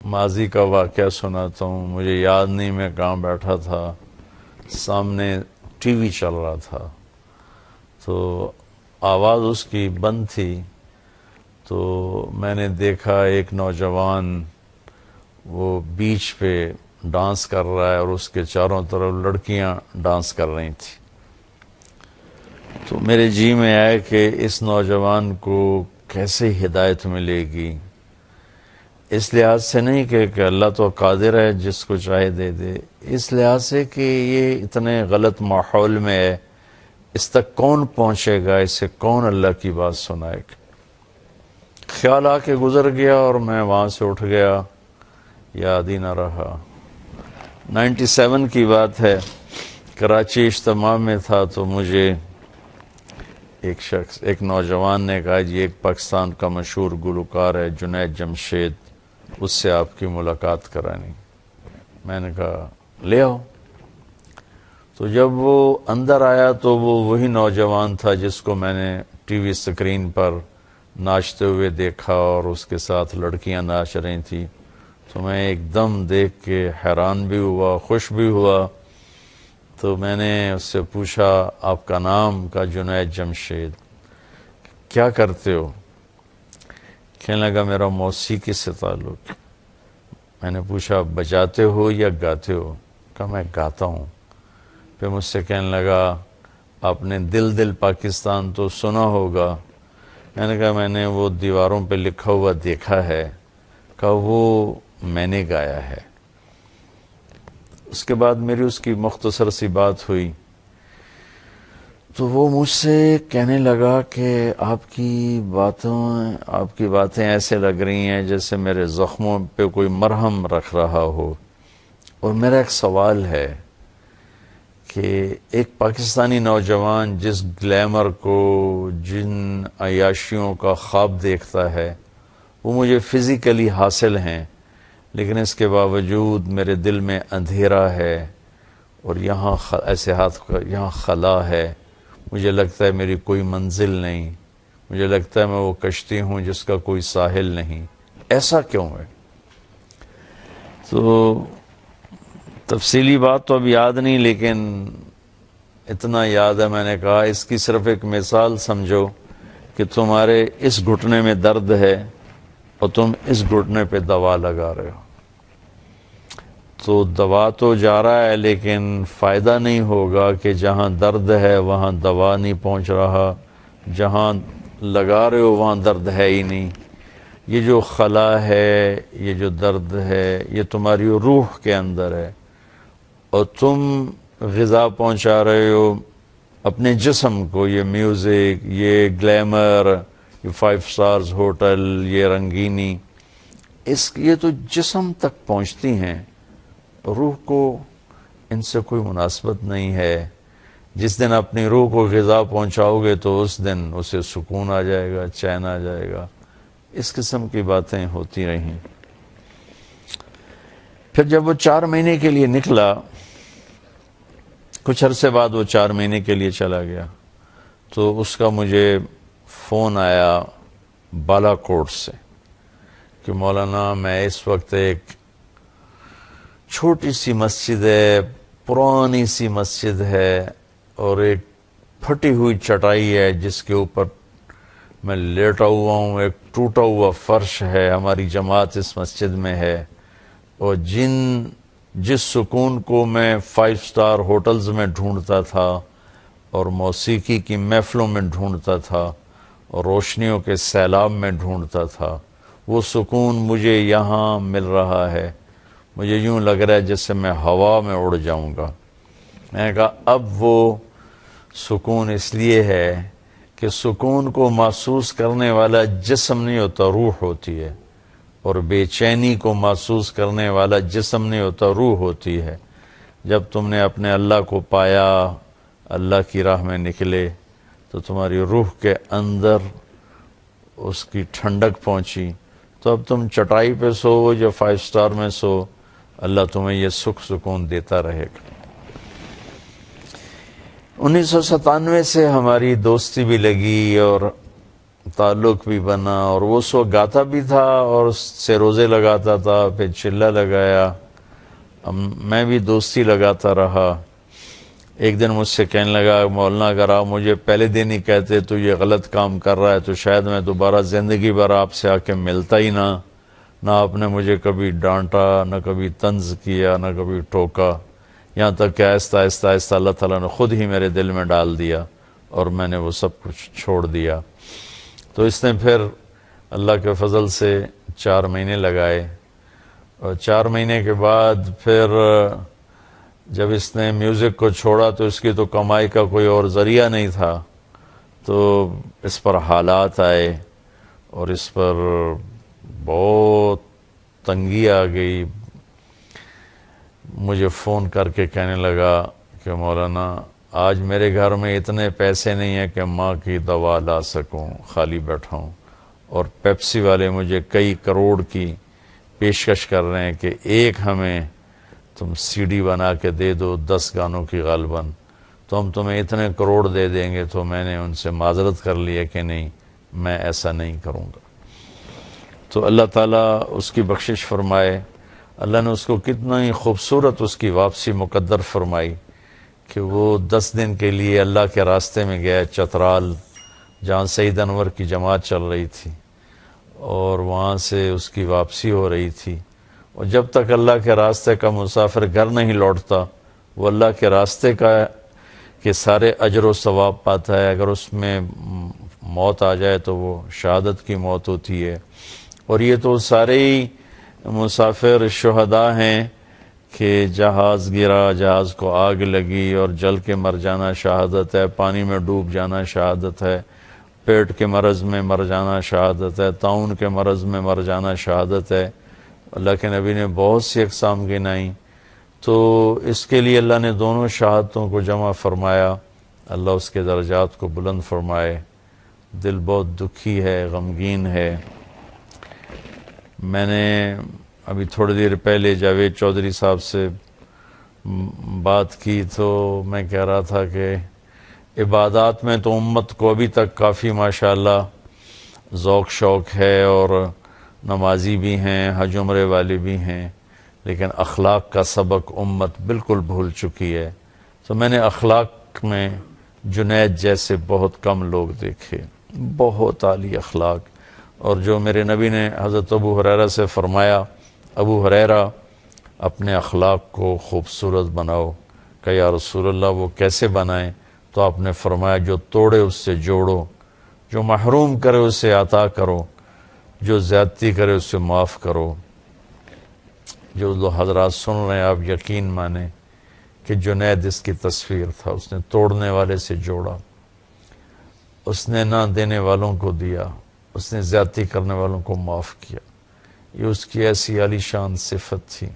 ماضی کا واقعہ سناتا ہوں. مجھے یاد نہیں میں کہاں بیٹھا تھا، سامنے ٹی وی چل رہا تھا تو آواز اس کی بند تھی، تو میں نے دیکھا ایک نوجوان وہ بیچ پہ ڈانس کر رہا ہے اور اس کے چاروں طرف لڑکیاں ڈانس کر رہی تھیں. تو میرے جی میں آیا کہ اس نوجوان کو کیسے ہدایت ملے گی. اس لحاظ سے نہیں کہ اللہ تو قادر ہے جس کو چاہے دے دے، اس لحاظ سے کہ یہ اتنے غلط ماحول میں ہے، اس تک کون پہنچے گا، اسے کون اللہ کی بات سنائے گا. خیال آ کے گزر گیا اور میں وہاں سے اٹھ گیا، یاد ہی نہ رہا. 97 کی بات ہے، کراچی اجتماع میں تھا تو مجھے ایک نوجوان نے کہا جی ایک پاکستان کا مشہور گلوکار ہے جنید جمشید، اس سے آپ کی ملاقات کرانی. میں نے کہا لے آؤ. تو جب وہ اندر آیا تو وہ وہی نوجوان تھا جس کو میں نے ٹی وی اسکرین پر ناچتے ہوئے دیکھا اور اس کے ساتھ لڑکیاں ناچ رہی تھیں. تو میں ایک دم دیکھ کے حیران بھی ہوا، خوش بھی ہوا. تو میں نے اس سے پوچھا آپ کا نام؟ کا جنید جمشید. کیا کرتے ہو؟ کہنے لگا میرا موسیقی سے تعلق. میں نے پوچھا بجاتے ہو یا گاتے ہو؟ کہا میں گاتا ہوں. پھر مجھ سے کہنے لگا آپ نے دل دل پاکستان تو سنا ہوگا. میں نے کہا میں نے وہ دیواروں پہ لکھا ہوا دیکھا ہے. کہا وہ میں نے گایا ہے. اس کے بعد میری اس کی مختصر سی بات ہوئی تو وہ مجھ سے کہنے لگا کہ آپ کی باتیں ایسے لگ رہی ہیں جیسے میرے زخموں پہ کوئی مرہم رکھ رہا ہو. اور میرا ایک سوال ہے کہ ایک پاکستانی نوجوان جس گلیمر کو، جن عیاشیوں کا خواب دیکھتا ہے وہ مجھے فزیکلی حاصل ہیں، لیکن اس کے باوجود میرے دل میں اندھیرا ہے اور یہاں خلا ہے. مجھے لگتا ہے میری کوئی منزل نہیں، مجھے لگتا ہے میں وہ کشتی ہوں جس کا کوئی ساحل نہیں. ایسا کیوں ہے؟ تو تفصیلی بات تو اب یاد نہیں، لیکن اتنا یاد ہے میں نے کہا اس کی صرف ایک مثال سمجھو کہ تمہارے اس گھٹنے میں درد ہے اور تم اس گھٹنے پہ دوا لگا رہے ہو. تو دوا تو جا رہا ہے لیکن فائدہ نہیں ہوگا کہ جہاں درد ہے وہاں دوا نہیں پہنچ رہا، جہاں لگا رہے ہو وہاں درد ہے ہی نہیں. یہ جو خلا ہے، یہ جو درد ہے، یہ تمہاری روح کے اندر ہے اور تم غذا پہنچا رہے ہو اپنے جسم کو. یہ میوزک، یہ گلیمر، یہ 5 سٹارز ہوٹل، یہ رنگینی، یہ تو جسم تک پہنچتی ہیں، روح کو ان سے کوئی مناسبت نہیں ہے. جس دن اپنی روح کو غذا پہنچاؤ گے تو اس دن اسے سکون آ جائے گا، چین آ جائے گا. اس قسم کی باتیں ہوتی رہیں. پھر جب وہ 4 مہینے کے لیے نکلا، کچھ عرصے بعد وہ 4 مہینے کے لیے چلا گیا، تو اس کا مجھے فون آیا بالا کوٹ سے کہ مولانا میں اس وقت ایک چھوٹی سی مسجد ہے، پرانی سی مسجد ہے اور ایک پھٹی ہوئی چٹائی ہے جس کے اوپر میں لیٹا ہوا ہوں، ایک ٹوٹا ہوا فرش ہے، ہماری جماعت اس مسجد میں ہے، اور جس سکون کو میں 5 سٹار ہوٹلز میں ڈھونڈتا تھا اور موسیقی کی محفلوں میں ڈھونڈتا تھا اور روشنیوں کے سیلاب میں ڈھونڈتا تھا، وہ سکون مجھے یہاں مل رہا ہے. مجھے یوں لگ رہا ہے جیسے میں ہوا میں اڑ جاؤں گا. میں نے کہا اب وہ سکون اس لیے ہے کہ سکون کو محسوس کرنے والا جسم نہیں ہوتا، روح ہوتی ہے، اور بے چینی کو محسوس کرنے والا جسم نہیں ہوتا، روح ہوتی ہے. جب تم نے اپنے اللہ کو پایا، اللہ کی راہ میں نکلے، تو تمہاری روح کے اندر اس کی ٹھنڈک پہنچی. تو اب تم چٹائی پہ سو یا 5 سٹار میں سو، اللہ تمہیں یہ سکون دیتا رہے گا. 1997 سے ہماری دوستی بھی لگی اور تعلق بھی بنا، اور وہ سو گاتا بھی تھا اور اس سے روزے لگاتا تھا، پھر چلہ لگایا، میں بھی دوستی لگاتا رہا۔ ایک دن مجھ سے کہنے لگا مولانا اگر آپ مجھے پہلے دن ہی کہتے تو یہ غلط کام کر رہا ہے تو شاید میں دوبارہ زندگی بھر آپ سے آ کے ملتا ہی نہ آپ نے مجھے کبھی ڈانٹا، نہ کبھی طنز کیا، نہ کبھی ٹوکا، یہاں تک کہ آہستہ آہستہ آہستہ اللہ تعالیٰ نے خود ہی میرے دل میں ڈال دیا اور میں نے وہ سب کچھ چھوڑ دیا۔ تو اس نے پھر اللہ کے فضل سے 4 مہینے لگائے، اور 4 مہینے کے بعد پھر جب اس نے میوزک کو چھوڑا تو اس کی تو کمائی کا کوئی اور ذریعہ نہیں تھا، تو اس پر حالات آئے اور اس پر بہت تنگی آ گئی۔ مجھے فون کر کے کہنے لگا کہ مولانا آج میرے گھر میں اتنے پیسے نہیں ہیں کہ ماں کی دوا لا سکوں، خالی بیٹھا ہوں، اور پیپسی والے مجھے کئی کروڑ کی پیشکش کر رہے ہیں کہ ایک ہمیں تم سی ڈی بنا کے دے دو 10 گانوں کی غالباً، تو ہم تمہیں اتنے کروڑ دے دیں گے۔ تو میں نے ان سے معذرت کر لیا کہ نہیں، میں ایسا نہیں کروں گا۔ تو اللہ تعالیٰ اس کی بخشش فرمائے، اللہ نے اس کو کتنا ہی خوبصورت اس کی واپسی مقدر فرمائی کہ وہ 10 دن کے لیے اللہ کے راستے میں گیا چترال، جہاں سید انور کی جماعت چل رہی تھی، اور وہاں سے اس کی واپسی ہو رہی تھی۔ اور جب تک اللہ کے راستے کا مسافر گھر نہیں لوٹتا وہ اللہ کے راستے کا کہ سارے اجر و ثواب پاتا ہے۔ اگر اس میں موت آ جائے تو وہ شہادت کی موت ہوتی ہے، اور یہ تو سارے ہی مسافر شہداء ہیں کہ جہاز گرا، جہاز کو آگ لگی اور جل کے مر جانا شہادت ہے، پانی میں ڈوب جانا شہادت ہے، پیٹ کے مرض میں مر جانا شہادت ہے، طاعون کے مرض میں مر جانا شہادت ہے۔ اللہ کے نبی نے بہت سی اقسام گنائیں، تو اس کے لیے اللہ نے دونوں شہادتوں کو جمع فرمایا۔ اللہ اس کے درجات کو بلند فرمائے۔ دل بہت دکھی ہے، غمگین ہے۔ میں نے ابھی تھوڑی دیر پہلے جاوید چودھری صاحب سے بات کی تو میں کہہ رہا تھا کہ عبادات میں تو امت کو ابھی تک کافی ماشاءاللہ ذوق شوق ہے، اور نمازی بھی ہیں، حج عمرے والے بھی ہیں، لیکن اخلاق کا سبق امت بالکل بھول چکی ہے۔ تو میں نے اخلاق میں جنید جیسے بہت کم لوگ دیکھے، بہت عالی اخلاق۔ اور جو میرے نبی نے حضرت ابو ہریرہ سے فرمایا، ابو ہریرہ اپنے اخلاق کو خوبصورت بناؤ، کہ یا رسول اللہ وہ کیسے بنائیں؟ تو آپ نے فرمایا جو توڑے اس سے جوڑو، جو محروم کرے اس سے عطا کرو، جو زیادتی کرے اس سے معاف کرو۔ جو لوگ حضرات سن رہے ہیں آپ یقین مانیں کہ جنید اس کی تصویر تھا۔ اس نے توڑنے والے سے جوڑا، اس نے نہ دینے والوں کو دیا، اس نے زیادتی کرنے والوں کو معاف کیا۔ یہ اس کی ایسی عالی شان صفت تھی۔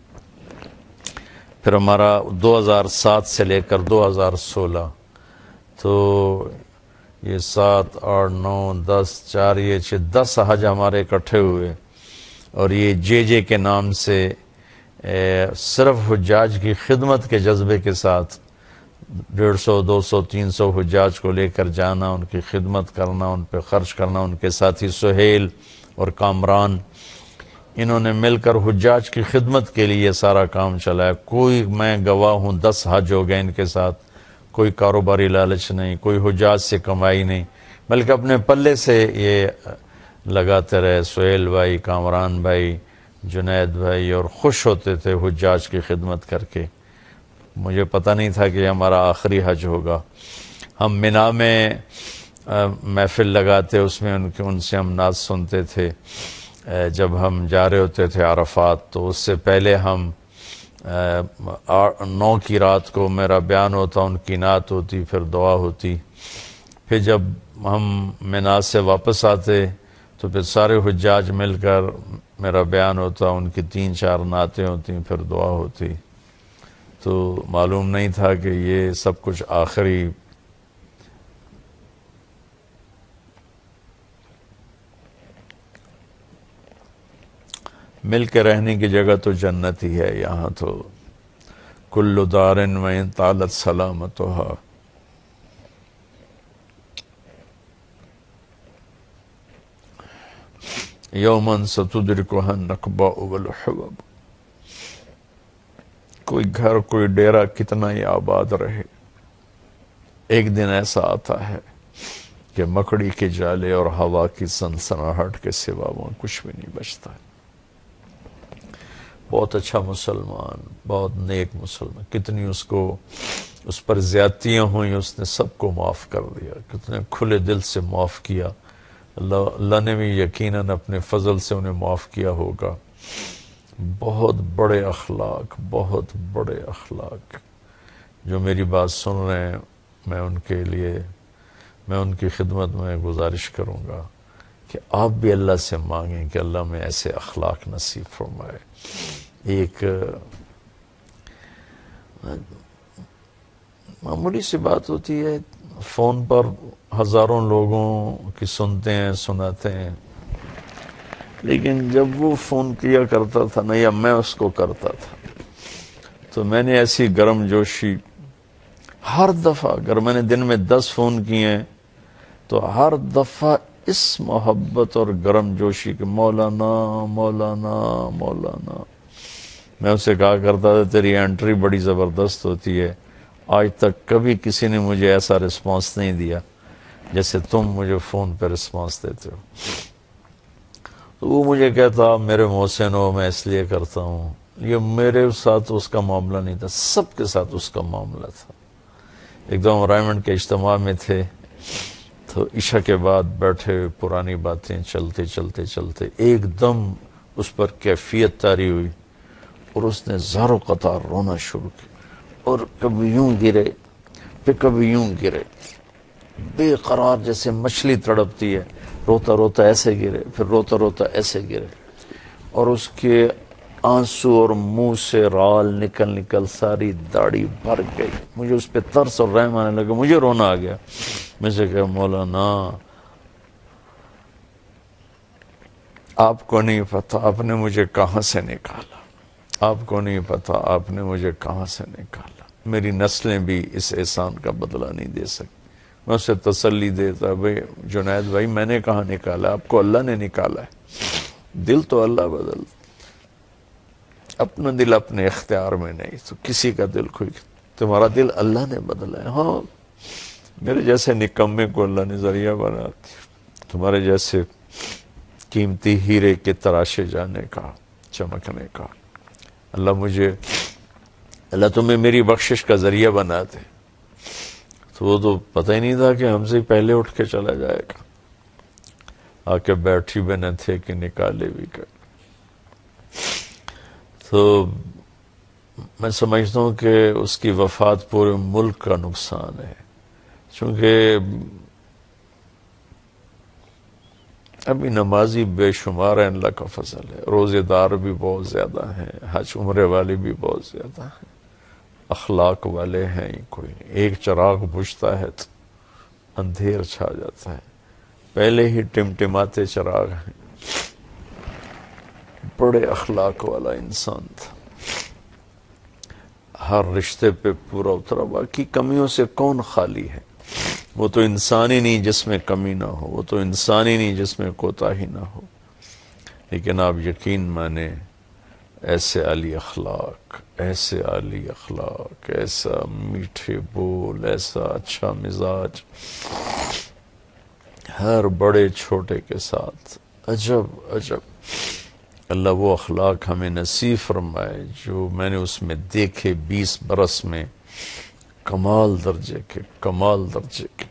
پھر ہمارا 2007 سے لے کر 2016 تو یہ 7 8 9 10 4 یہ 10 حج ہمارے اکٹھے ہوئے، اور یہ جے کے نام سے صرف حجاج کی خدمت کے جذبے کے ساتھ 150 200 300 حجاج کو لے کر جانا، ان کی خدمت کرنا، ان پہ خرچ کرنا۔ ان کے ساتھی سہیل اور کامران، انہوں نے مل کر حجاج کی خدمت کے لیے سارا کام چلایا۔ کوئی، میں گواہ ہوں، 10 حج ہو گئے ان کے ساتھ، کوئی کاروباری لالچ نہیں، کوئی حجاج سے کمائی نہیں، بلکہ اپنے پلے سے یہ لگاتے رہے، سہیل بھائی، کامران بھائی، جنید بھائی، اور خوش ہوتے تھے حجاج کی خدمت کر کے۔ مجھے پتہ نہیں تھا کہ ہمارا آخری حج ہوگا۔ ہم مینا میں محفل لگاتے، اس میں ان سے ہم نعت سنتے تھے۔ جب ہم جا رہے ہوتے تھے عرفات تو اس سے پہلے ہم 9 کی رات کو میرا بیان ہوتا، ان کی نعت ہوتی، پھر دعا ہوتی۔ پھر جب ہم مینا سے واپس آتے تو پھر سارے حجاج مل کر میرا بیان ہوتا، ان کی 3 4 نعتیں ہوتی، پھر دعا ہوتی۔ تو معلوم نہیں تھا کہ یہ سب کچھ آخری مل کے رہنے کی جگہ تو جنت ہی ہے۔ یہاں تو کل دار وإن طالت سلامتها، یومن ستدرکہ النقباء والحبب، کوئی گھر کوئی ڈیرا کتنا ہی آباد رہے، ایک دن ایسا آتا ہے کہ مکڑی کے جالے اور ہوا کی سنسناہٹ کے سوا وہاں کچھ بھی نہیں بچتا ہے۔ بہت اچھا مسلمان، بہت نیک مسلمان، کتنی اس پر زیادتیاں ہوئیں، اس نے سب کو معاف کر دیا، کتنے کھلے دل سے معاف کیا، اللہ نے بھی یقیناً اپنے فضل سے انہیں معاف کیا ہوگا۔ بہت بڑے اخلاق، بہت بڑے اخلاق، جو میری بات سن رہے ہیں، میں ان کی خدمت میں گزارش کروں گا کہ آپ بھی اللہ سے مانگیں کہ اللہ میں ایسے اخلاق نصیب فرمائے۔ ایک معمولی سی بات ہوتی ہے، فون پر ہزاروں لوگوں کی سنتے ہیں، سناتے ہیں، لیکن جب وہ فون کیا کرتا تھا نا، یا میں اس کو کرتا تھا، تو میں نے ایسی گرم جوشی ہر دفعہ، اگر میں نے دن میں 10 فون کیے ہیں تو ہر دفعہ اس محبت اور گرم جوشی کہ مولانا مولانا مولانا، میں اسے کہا کرتا تھا تیری انٹری بڑی زبردست ہوتی ہے، آج تک کبھی کسی نے مجھے ایسا رسپانس نہیں دیا جیسے تم مجھے فون پہ رسپانس دیتے ہو۔ تو وہ مجھے کہتا میرے محسن ہو، میں اس لیے کرتا ہوں، یہ میرے ساتھ اس کا معاملہ نہیں تھا، سب کے ساتھ اس کا معاملہ تھا۔ ایک دم رائیونڈ کے اجتماع میں تھے، تو عشاء کے بعد بیٹھے، پرانی باتیں چلتے چلتے چلتے ایک دم اس پر کیفیت طاری ہوئی، اور اس نے زاروں قطار رونا شروع کیا، اور کبھی یوں گرے پھر کبھی یوں گرے، بے قرار جیسے مچھلی تڑپتی ہے، روتا روتا ایسے گرے، پھر روتا روتا ایسے گرے، اور اس کے آنسو اور منہ سے رال نکل نکل ساری داڑھی بھر گئی۔ مجھے اس پہ ترس اور رحم آنے لگا، مجھے رونا آ گیا۔ میں سے کہا مولانا آپ کو نہیں پتا آپ نے مجھے کہاں سے نکالا، آپ کو نہیں پتا آپ نے مجھے کہاں سے نکالا، میری نسلیں بھی اس احسان کا بدلہ نہیں دے سکتی۔ میں اسے تسلی دیتا، بھائی جنید بھائی میں نے کہاں نکالا، آپ کو اللہ نے نکالا ہے، دل تو اللہ بدل، اپنا دل اپنے اختیار میں نہیں، تو کسی کا دل کوئی، تمہارا دل اللہ نے بدلا ہے۔ ہاں میرے جیسے نکمے کو اللہ نے ذریعہ بنا دیا، تمہارے جیسے قیمتی ہیرے کے تراشے جانے کا، چمکنے کا، اللہ تمہیں میری بخشش کا ذریعہ بنا دے۔ تو وہ تو پتہ ہی نہیں تھا کہ ہم سے پہلے اٹھ کے چلا جائے گا، آ کے بیٹھی بھی نہ تھے کہ نکالے بھی کر۔ تو میں سمجھتا ہوں کہ اس کی وفات پورے ملک کا نقصان ہے، چونکہ ابھی نمازی بے شمار ہیں، اللہ کا فضل ہے، روزے دار بھی بہت زیادہ ہیں، حج عمرے والے بھی بہت زیادہ ہیں، اخلاق والے ہیں ہی کوئی نہیں۔ ایک چراغ بجھتا ہے تو اندھیر چھا جاتا ہے، پہلے ہی ٹمٹماتے چراغ ہیں۔ بڑے اخلاق والا انسان تھا، ہر رشتے پہ پورا اترا، باقی کمیوں سے کون خالی ہے؟ وہ تو انسان ہی نہیں جس میں کمی نہ ہو، وہ تو انسان ہی نہیں جس میں کوتاہی نہ ہو۔ لیکن آپ یقین مانیں، ایسے عالی اخلاق، ایسے عالی اخلاق، ایسا میٹھے بول، ایسا اچھا مزاج، ہر بڑے چھوٹے کے ساتھ، عجب عجب۔ اللہ وہ اخلاق ہمیں نصیب فرمائے جو میں نے اس میں دیکھے 20 برس میں، کمال درجے کے، کمال درجے کے۔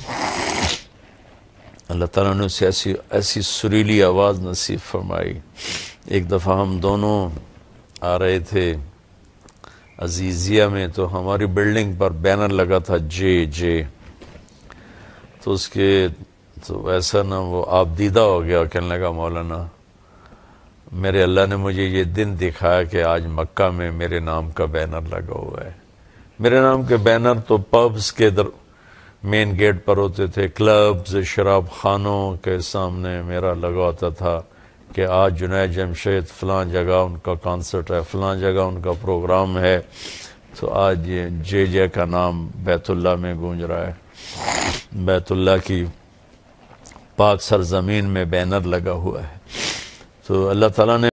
اللہ تعالیٰ نے اسے ایسی سریلی آواز نصیب فرمائی۔ ایک دفعہ ہم دونوں آ رہے تھے عزیزیہ میں، تو ہماری بلڈنگ پر بینر لگا تھا جے، تو اس کے تو ایسا نا وہ آپ دیدہ ہو گیا، کہنے لگا مولانا میرے اللہ نے مجھے یہ دن دکھایا کہ آج مکہ میں میرے نام کا بینر لگا ہوا ہے۔ میرے نام کے بینر تو پبز کے مین گیٹ پر ہوتے تھے، کلبز، شراب خانوں کے سامنے میرا لگا ہوتا تھا کہ آج جنید جمشید فلاں جگہ ان کا کانسرٹ ہے، فلاں جگہ ان کا پروگرام ہے، تو آج یہ جے کا نام بیت اللہ میں گونج رہا ہے، بیت اللہ کی پاک سرزمین میں بینر لگا ہوا ہے. تو اللہ تعالیٰ نے